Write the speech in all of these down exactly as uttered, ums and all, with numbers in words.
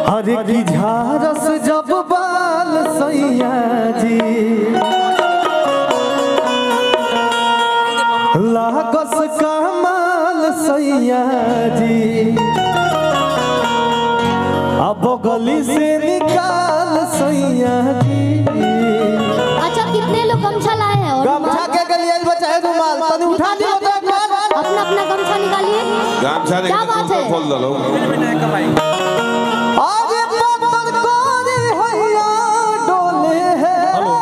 हरे की झारस जब बाल सैया जी लागस कमाल सैया जी अब गली से निकाल सैया जी। अच्छा कितने लोग गमछा लाए हैं? गमछा के गलियां बचाए रुमाल तने उठा दियो तो एक बार अपना अपना गमछा निकालिए। गमछा क्या बात है? खोल दो लोग आगे पत्थर कोरी हैया डोले है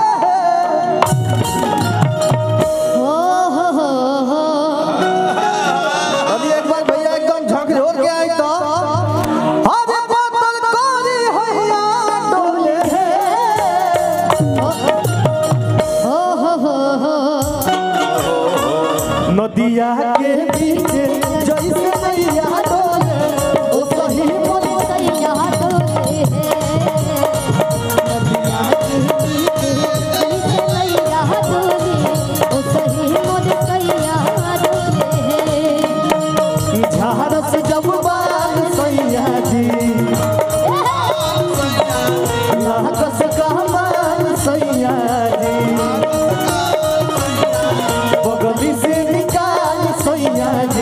हो हो हो हो अभी एक बार भैया एकदम झकझोर के आई तो आगे पत्थर कोरी हैया डोले है हो हो हो हो नदिया के बीच जैसे नैया डोले ओ सही मोर सैया डोले है नदिया के बीच जैसे नैया डोले ओ सही मोर सैया डोले है। झारस जब बाल सैया जी लागस कमाल सैया जी बगली से निकाल सैया जी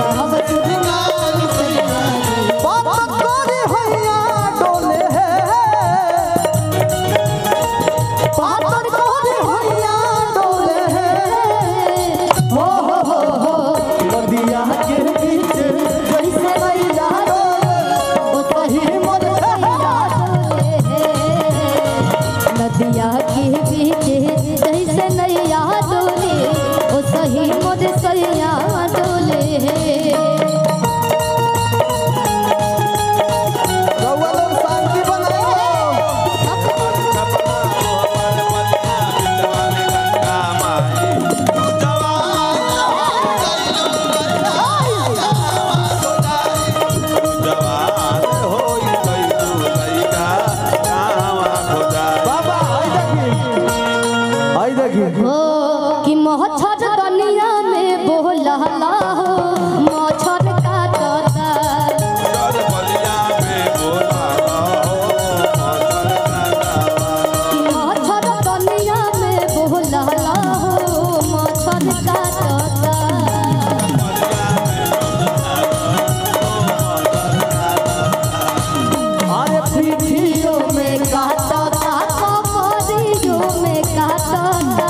पत्थर कोरी हैया डोले है पत्थर कोरी हैया डोले है हो हो हो हो नदिया के बीच जैसे नैया डोले ओ सही मोर सैया डोले है नदिया के बीच जैसे नैया डोले ओ सही मोर सैया डोले है। रउआ लोग शांति बनाओ बाबा आई देखी आई देखी हो कि मच्छर दुनिया में बोला हो मच्छर काटता कि मच्छर दुनिया में बोला हो मच्छर काटता अरे पीठियों में काटता कमरियों में काटता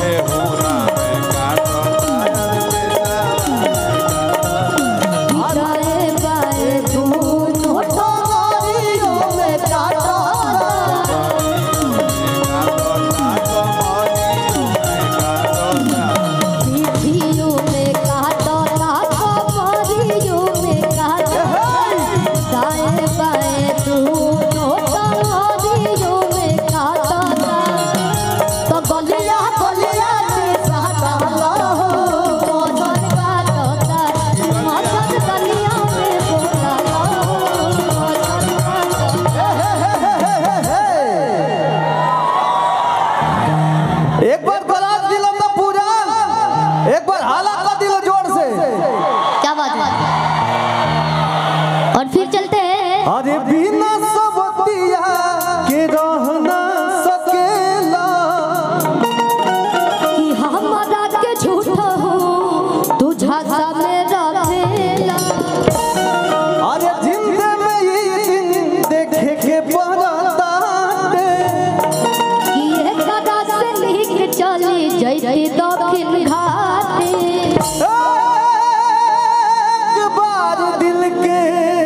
दाएं बाएं दोनों कमरियों में काटा पीठियों में काटता कमरियों में काटता दाएं बाएं दोनों कमरियों में काटता तो गलिया गलिया से काटता मच्छर काटता मच्छर दुनिया में बोला मच्छर काटता। एक बार गलास दिलो तो पूरा एक बार हाला कर दिलो जोर से क्या बात है? और फिर चलते हैं अरे बिना सबतिया के रहना सकेला कि हमारा के झूठा हो तू झांसा में रखेला अरे जिंदे में ये दिन देखे के पड़ता कि एक कदा से लिख चली जैती दक्षिण घाटे एक बार दिल के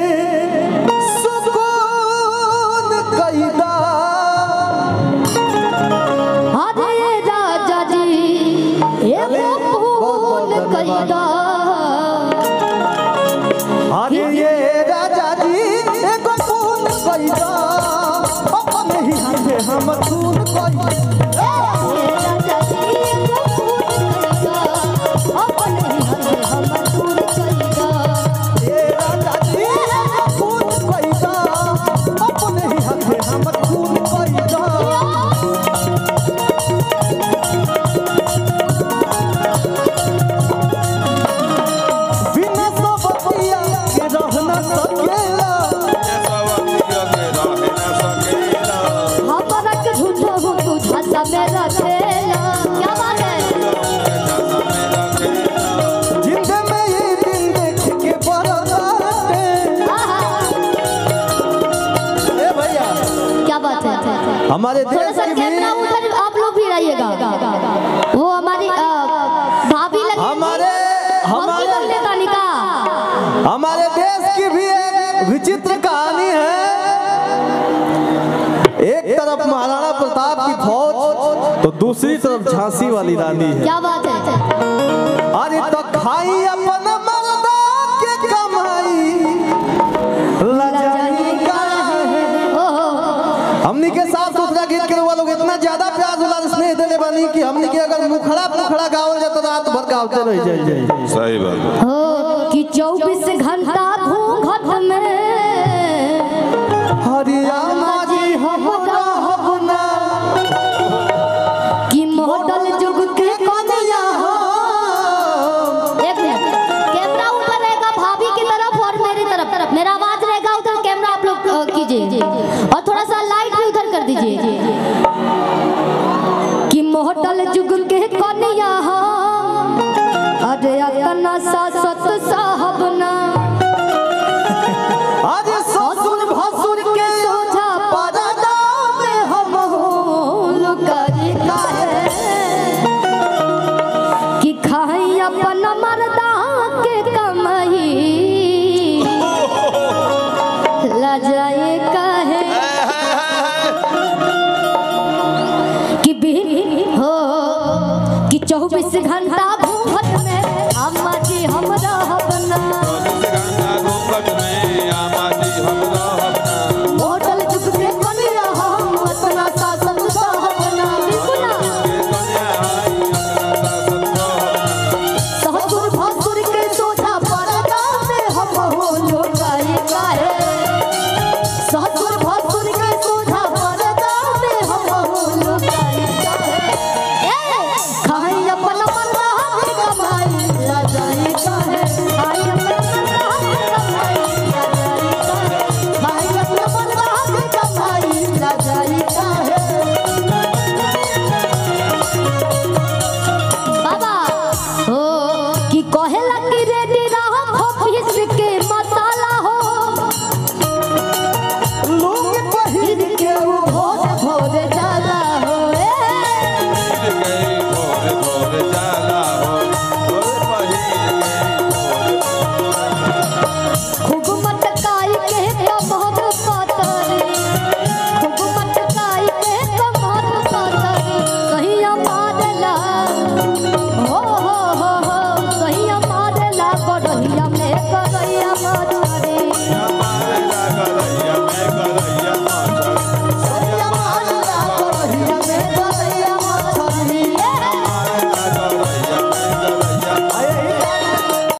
सुकून कैदा अरे राजा जी एगो फूल कैदा अरे ये राजा जी एक फूल कैदा अपने ही हाथे हम खून कैदा राजा जी एगो फूल कैदा अपने ही हाथे हम फूल कैदा ये राजा जी एक फूल कैदा अपने ही हाथे हम खून कैदा बिना सबतिया के रहना सकेला हमारे थोड़ा देश सा की कैमरा भी उधर आप लोग भी रहिएगा। वो हमारी अ, भाभी लगी हमारे हमारे बोलने का निकाह। हमारे देश की भी एक विचित्र कहानी है। एक तरफ महाराणा प्रताप की फौज तो दूसरी तरफ झांसी वाली रानी है। क्या बात है। अरे तो खाई अपन मर्दा के कमाई लजाई का है। हमनी के साफ सुथरा गीत के लोग इतना ज्यादा प्यार दुलार स्नेह देले बानी कि हमनी के अगर मुखड़ा मुखड़ा गावल जाता रात भर गावते रह जाए। सही बात हो कि चौबीस घंटा घूंघट में हरिया माजी हमरा हबना कि मॉडल जुग के कन्या हो। एक मिनट कैमरा ऊपर रहेगा भाभी की तरफ और मेरी तरफ। मेरा आवाज रहेगा उधर, कैमरा आप लोग अ, कीजिए और थोड़ा सा लाइट भी उधर कर दीजिए। कि मॉडल जुग के कन्या हो अरे अपना सासत साहबना आज ससुर भसुर के सोझा परदा में हम लुकाई काहे कि खाई अपन मर्दा के कमाई लजाए काहे कि बिन हो कि चौबीस घंटा